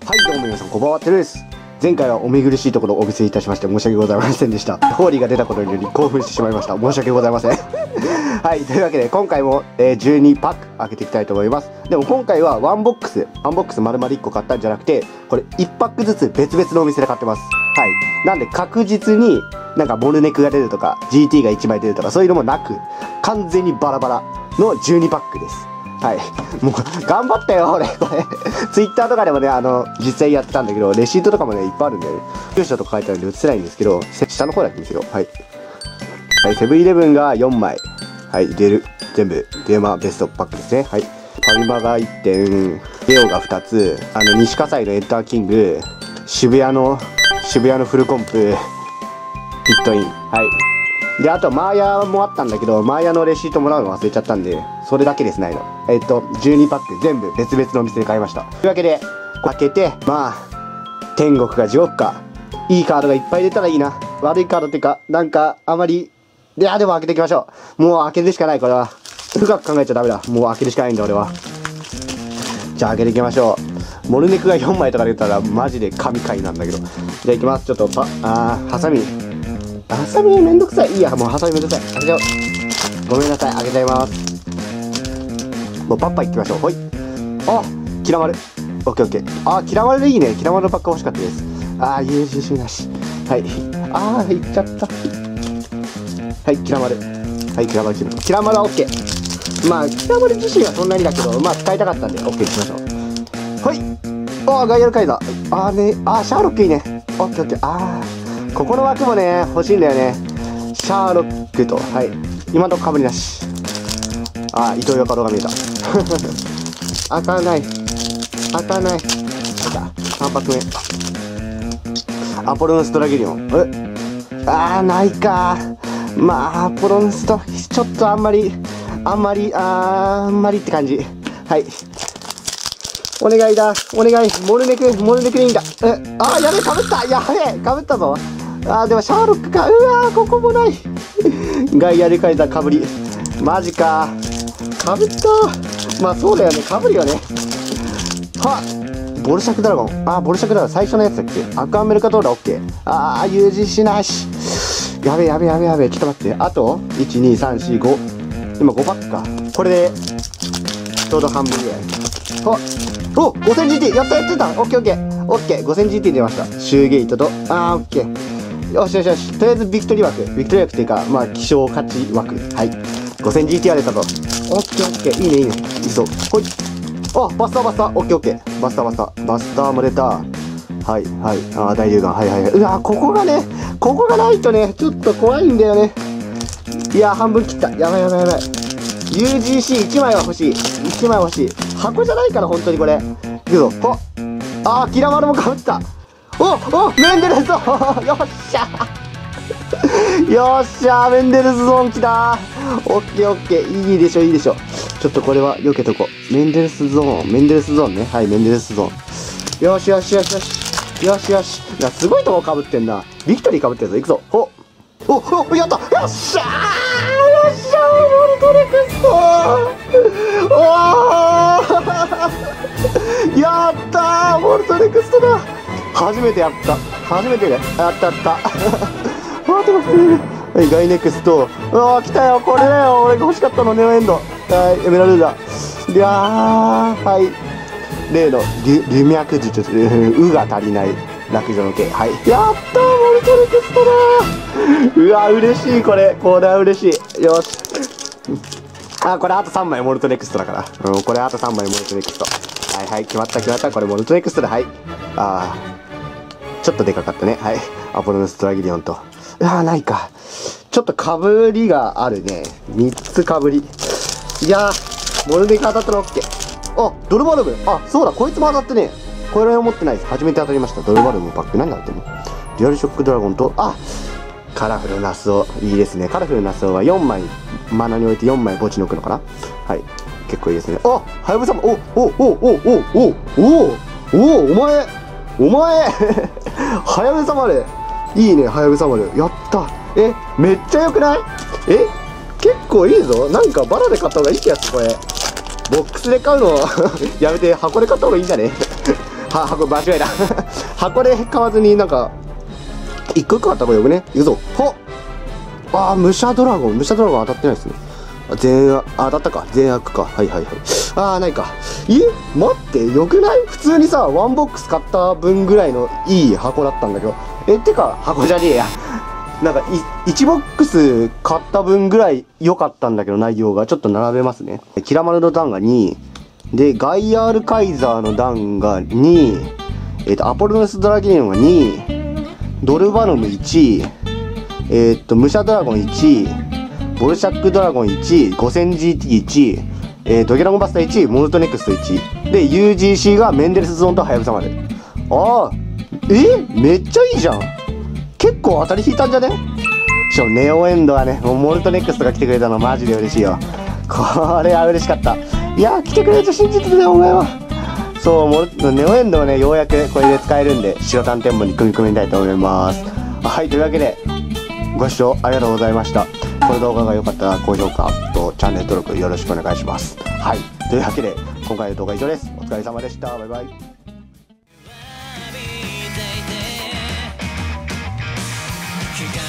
はいどうも皆さんこんばんは、てるです。前回はお見苦しいところをお見せいたしまして申し訳ございませんでした。ホーリーが出たことにより興奮してしまいました。申し訳ございませんはい、というわけで今回も、12パック開けていきたいと思います。でも今回はワンボックス丸々1個買ったんじゃなくて、これ1パックずつ別々のお店で買ってます。はい、なんで確実になんかボルネクが出るとか GT が1枚出るとかそういうのもなく、完全にバラバラの12パックです。はい。もう、頑張ったよ、俺、これ。ツイッターとかでもね、実際やってたんだけど、レシートとかもね、いっぱいあるんだよね。住所とか書いてあるんで映せないんですけど、下の方だけ見せよう。はい。はい、セブンイレブンが4枚。はい、全部、デーマベストパックですね。はい。ファミマが1点、レオが2つ、西葛西のエンターキング、渋谷のフルコンプ、ヒットイン。はい。で、あと、マーヤもあったんだけど、マーヤのレシートもらうの忘れちゃったんで、それだけですないの。12パック全部別々のお店で買いました。というわけで、開けて、まあ、天国か地獄か、いいカードがいっぱい出たらいいな。悪いカードっていうか、なんか、あまり、いや、でも開けていきましょう。もう開けるしかない、これは。深く考えちゃダメだ。もう開けるしかないんだ、俺は。じゃあ開けていきましょう。モルネクが4枚とか出たら、マジで神回なんだけど。じゃあ行きます。ちょっと、ハサミ。ハサミめんどくさい。いいや、もうハサミめんどくさい。開けちゃおう。ごめんなさい、開けちゃいます。もうパッパいきましょう。ほい。あ、キラマル。オッケーオッケー。あ、キラマルでいいね。キラマルのパック欲しかったです。あー、UGC なし。はい。あー、いっちゃった。はい、キラマル。はい、キラマルチーム。キラマルはオッケー。まあ、キラマル自身はそんなにだけど、まあ、使いたかったんで、オッケーしましょう。ほい。あー、ガイアルカイザー。あーね、あー、シャーロックいいね。オッケーオッケー。あー、ここの枠もね、欲しいんだよね。シャーロックと、はい。今のとこかぶりなし。あ、伊藤よかろうが見えた。開かない。開かない。開いた。3パック目。アポロンストラゲリオン。あー、ないか。まあ、アポロンスト、ちょっとあんまりって感じ。はい。お願いだ。お願い。モルネクでいいんだ。あー、やべえ、かぶった。やべえ、かぶったぞ。あー、でもシャーロックか。うわー、ここもない。ガイアルカイザーかぶり。マジか。かぶった。まあそうだよね。かぶるよね。はっ。ボルシャクドラゴン。あー、ボルシャクドラゴン最初のやつだっけ。アクアメルカトーラオッケー。あー、UGC なし。やべえ。ちょっと待って。あと、1、2、3、4、5。今5パックか。これで、ちょうど半分ぐらい。はっ。お、5000GT。やった。オッケー。オッケー。5000GT 出ました。シューゲートと、オッケー。よし。とりあえずビクトリー枠っていうか、まあ、希少価値枠。はい。5000GT は出たぞ。オッケー。いいね。いいそう。ほい。あ、バスター。オッケー。バスターも出た。はい。あ、大流岩。はい。うわ、ここがないとね、ちょっと怖いんだよね。いや、半分切った。やばい。UGC1 枚は欲しい。箱じゃないから、本当にこれ。いくぞ。ほっ。あー、キラマルもかぶった。お、メンデルスゾーンよっしゃメンデルスゾーン来たー。オッケー。いいでしょ。ちょっとこれは避けとこう。メンデルスゾーンね。はい、メンデルスゾーン。よし。いや、すごいとこかぶってんな。ビクトリーかぶってるぞ。いくぞ。お、やった。よっしゃモルトネクストやったー、モルトネクストだ。初めてやった。あったはい、ガイネクスト。うわー、来たよ。これだよ、俺が欲しかったの。ネオエンド。はい、エメラルダ。いやー、はい、例の龍脈術、が足りない落女の剣。はい、やったー、モルトネクストだー。うわー、嬉しい。これは嬉しい。よし。これあと3枚モルトネクストだから。これあと3枚モルトネクスト。はい、決まった。これモルトネクストだ。はい。ちょっとでかかったね。はい。アポロンストラギリオンと。ないか。ちょっとかぶりがあるね。3つかぶり。いやー、モルネク当たったの OK。あ、ドルバルム。あ、そうだ、こいつも当たってね。これは持ってないです。初めて当たりました。ドルバルムパック。何が当たってんの？デュアルショックドラゴンと、カラフルナスオ。いいですね。カラフルナスオは4枚、マナに置いて4枚墓地に置くのかな？はい。結構いいですね。あ、ハヤブサマル。お前ハヤブサマル。いいね、ハヤブサマル。やった。めっちゃ良くない？結構いいぞ。なんかバラで買った方がいい気がする、これ。ボックスで買うのやめて、箱で買った方がいいんだね。 箱間違えた箱で買わずになんか一個一個あった方がよくね。いくぞ。ほっ、ああ、武者ドラゴン当たってないですね。当たったか、善悪か。はいはいはい。ああ、ないか。待って、よくない？普通にさ、ワンボックス買った分ぐらいのいい箱だったんだけど。てか、箱じゃねえや。なんか、1ボックス買った分ぐらい良かったんだけど、内容が。ちょっと並べますね。キラマルの段が2。で、ガイアールカイザーの段が2。アポロネスドラゲーンは2。ドルバノム1。武者ドラゴン1。ボルシャックドラゴン1。5000GT1。ドゲラゴンバスター1。モルトネクスト1。で、UGC がメンデルスゾーンとハヤブサまで。ああ、めっちゃいいじゃん。結構当たり引いたんじゃね？しかもネオエンドはね、もうモルトネクストが来てくれたのマジで嬉しいよ。これは嬉しかった。いやー、来てくれると信じてたよ、お前は。そう、ネオエンドをね、ようやくこれで使えるんで、白タンテンモに組み込みたいと思います。はい、というわけで、ご視聴ありがとうございました。この動画が良かったら高評価とチャンネル登録よろしくお願いします。はい、というわけで、今回の動画は以上です。お疲れ様でした。バイバイ。